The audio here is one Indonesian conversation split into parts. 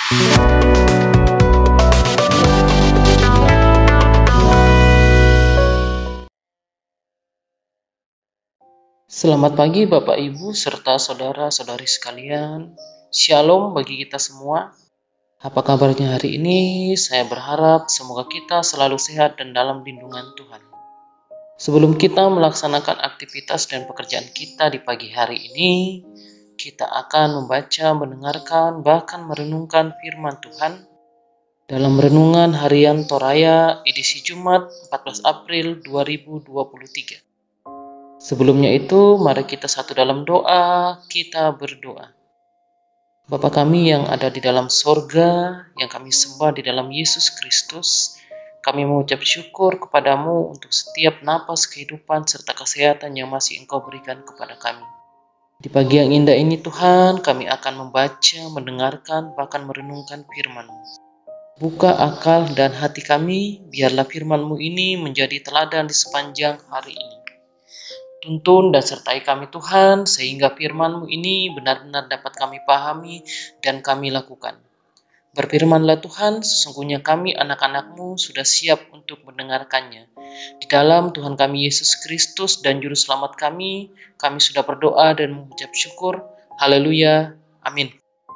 Selamat pagi Bapak Ibu serta saudara-saudari sekalian. Shalom bagi kita semua. Apa kabarnya hari ini? Saya berharap semoga kita selalu sehat dan dalam lindungan Tuhan. Sebelum kita melaksanakan aktivitas dan pekerjaan kita di pagi hari ini, kita akan membaca, mendengarkan, bahkan merenungkan firman Tuhan dalam renungan harian Toraya edisi Jumat 14 April 2023. Sebelumnya itu, mari kita satu dalam doa, kita berdoa. Bapa kami yang ada di dalam sorga, yang kami sembah di dalam Yesus Kristus, kami mengucap syukur kepadamu untuk setiap napas kehidupan serta kesehatan yang masih Engkau berikan kepada kami. Di pagi yang indah ini Tuhan, kami akan membaca, mendengarkan, bahkan merenungkan firman-Mu. Buka akal dan hati kami, biarlah firman-Mu ini menjadi teladan di sepanjang hari ini. Tuntun dan sertai kami Tuhan, sehingga firman-Mu ini benar-benar dapat kami pahami dan kami lakukan. Berfirmanlah Tuhan, sesungguhnya kami anak-anak-Mu sudah siap untuk mendengarkannya. Di dalam Tuhan kami Yesus Kristus dan Juru Selamat kami sudah berdoa dan mengucap syukur. Haleluya, amin.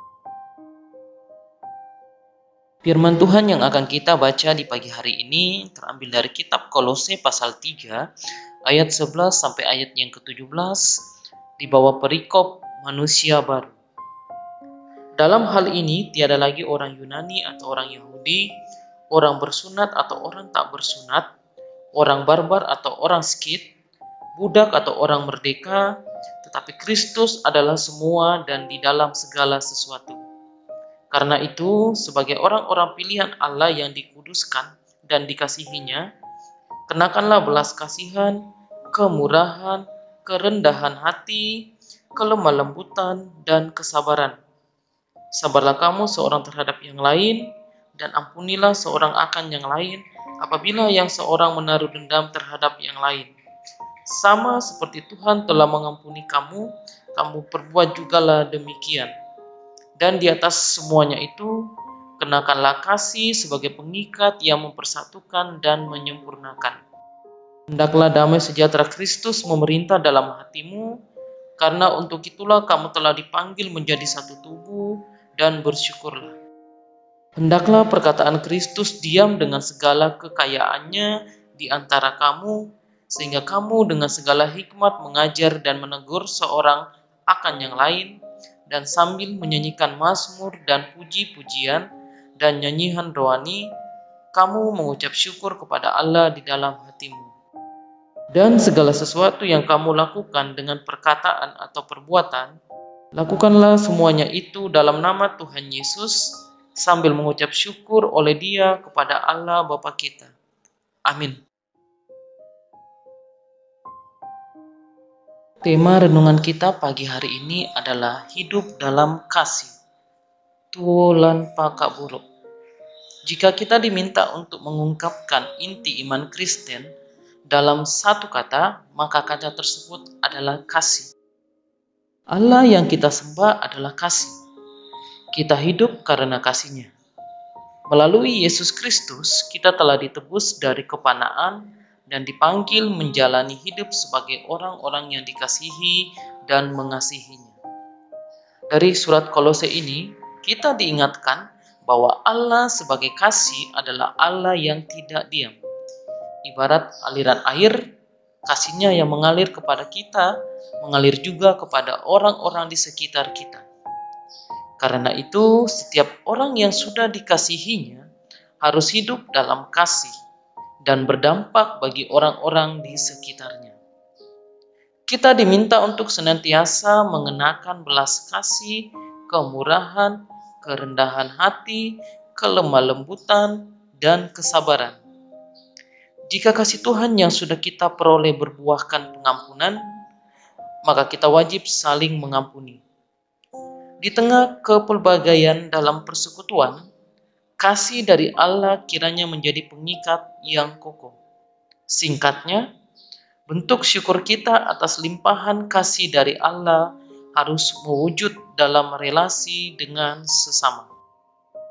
Firman Tuhan yang akan kita baca di pagi hari ini terambil dari kitab Kolose pasal 3 ayat 11 sampai ayat yang ke-17 di bawah perikop manusia baru. Dalam hal ini tiada lagi orang Yunani atau orang Yahudi, orang bersunat atau orang tak bersunat, orang barbar atau orang Skit, budak atau orang merdeka, tetapi Kristus adalah semua dan di dalam segala sesuatu. Karena itu, sebagai orang-orang pilihan Allah yang dikuduskan dan dikasihinya, kenakanlah belas kasihan, kemurahan, kerendahan hati, kelemah lembutan, dan kesabaran. Sabarlah kamu seorang terhadap yang lain, dan ampunilah seorang akan yang lain, apabila yang seorang menaruh dendam terhadap yang lain. Sama seperti Tuhan telah mengampuni kamu, kamu perbuat jugalah demikian. Dan di atas semuanya itu, kenakanlah kasih sebagai pengikat yang mempersatukan dan menyempurnakan. Hendaklah damai sejahtera Kristus memerintah dalam hatimu, karena untuk itulah kamu telah dipanggil menjadi satu tubuh, dan bersyukurlah. Hendaklah perkataan Kristus diam dengan segala kekayaannya di antara kamu, sehingga kamu dengan segala hikmat mengajar dan menegur seorang akan yang lain, dan sambil menyanyikan mazmur dan puji-pujian dan nyanyian rohani, kamu mengucap syukur kepada Allah di dalam hatimu. Dan segala sesuatu yang kamu lakukan dengan perkataan atau perbuatan, lakukanlah semuanya itu dalam nama Tuhan Yesus, sambil mengucap syukur oleh Dia kepada Allah Bapa kita. Amin. Tema renungan kita pagi hari ini adalah hidup dalam kasih. Tuolan Pakak Buruk. Jika kita diminta untuk mengungkapkan inti iman Kristen dalam satu kata, maka kata tersebut adalah kasih. Allah yang kita sembah adalah kasih. Kita hidup karena kasih-Nya. Melalui Yesus Kristus, kita telah ditebus dari kepanaan dan dipanggil menjalani hidup sebagai orang-orang yang dikasihi dan mengasihinya. Dari surat Kolose ini, kita diingatkan bahwa Allah sebagai kasih adalah Allah yang tidak diam. Ibarat aliran air, kasih-Nya yang mengalir kepada kita, mengalir juga kepada orang-orang di sekitar kita. Karena itu, setiap orang yang sudah dikasihinya harus hidup dalam kasih dan berdampak bagi orang-orang di sekitarnya. Kita diminta untuk senantiasa mengenakan belas kasih, kemurahan, kerendahan hati, kelemah lembutan, dan kesabaran. Jika kasih Tuhan yang sudah kita peroleh berbuahkan pengampunan, maka kita wajib saling mengampuni. Di tengah kepelbagaian dalam persekutuan, kasih dari Allah kiranya menjadi pengikat yang kokoh. Singkatnya, bentuk syukur kita atas limpahan kasih dari Allah harus mewujud dalam relasi dengan sesama.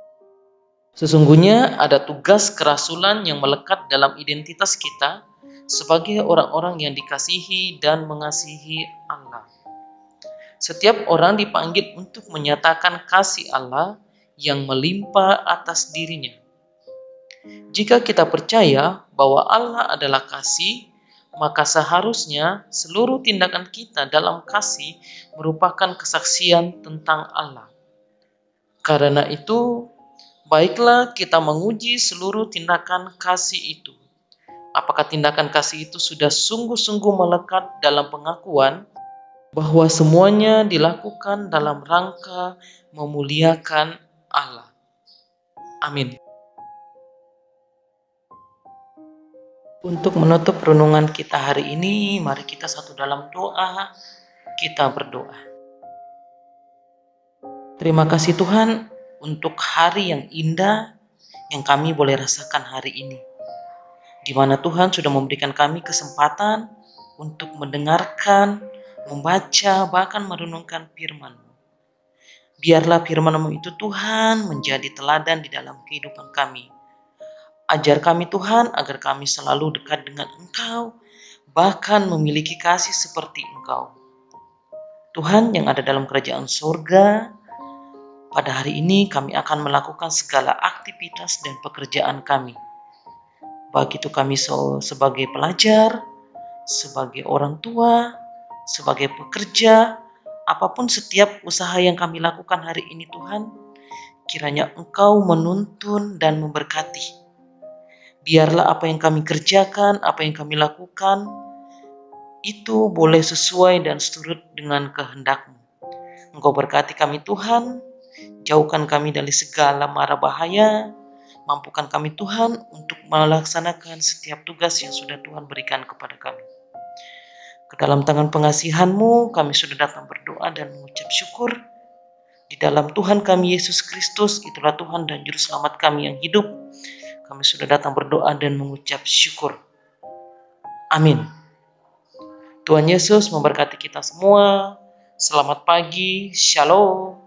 Sesungguhnya ada tugas kerasulan yang melekat dalam identitas kita sebagai orang-orang yang dikasihi dan mengasihi Allah. Setiap orang dipanggil untuk menyatakan kasih Allah yang melimpah atas dirinya. Jika kita percaya bahwa Allah adalah kasih, maka seharusnya seluruh tindakan kita dalam kasih merupakan kesaksian tentang Allah. Karena itu, baiklah kita menguji seluruh tindakan kasih itu. Apakah tindakan kasih itu sudah sungguh-sungguh melekat dalam pengakuan bahwa semuanya dilakukan dalam rangka memuliakan Allah. Amin. Untuk menutup renungan kita hari ini, mari kita satu dalam doa, kita berdoa. Terima kasih Tuhan untuk hari yang indah yang kami boleh rasakan hari ini, di mana Tuhan sudah memberikan kami kesempatan untuk mendengarkan, membaca, bahkan merenungkan firman-Mu. Biarlah firman-Mu itu Tuhan menjadi teladan di dalam kehidupan kami. Ajar kami Tuhan agar kami selalu dekat dengan Engkau, bahkan memiliki kasih seperti Engkau. Tuhan yang ada dalam kerajaan surga, pada hari ini kami akan melakukan segala aktivitas dan pekerjaan kami. Baik itu kami sebagai pelajar, sebagai orang tua, sebagai pekerja, apapun setiap usaha yang kami lakukan hari ini Tuhan, kiranya Engkau menuntun dan memberkati. Biarlah apa yang kami kerjakan, apa yang kami lakukan, itu boleh sesuai dan seturut dengan kehendak-Mu. Engkau berkati kami Tuhan, jauhkan kami dari segala mara bahaya, mampukan kami Tuhan untuk melaksanakan setiap tugas yang sudah Tuhan berikan kepada kami. Ke dalam tangan pengasihan-Mu, kami sudah datang berdoa dan mengucap syukur. Di dalam Tuhan kami Yesus Kristus, itulah Tuhan dan Juru Selamat kami yang hidup. Kami sudah datang berdoa dan mengucap syukur. Amin. Tuhan Yesus memberkati kita semua. Selamat pagi. Shalom.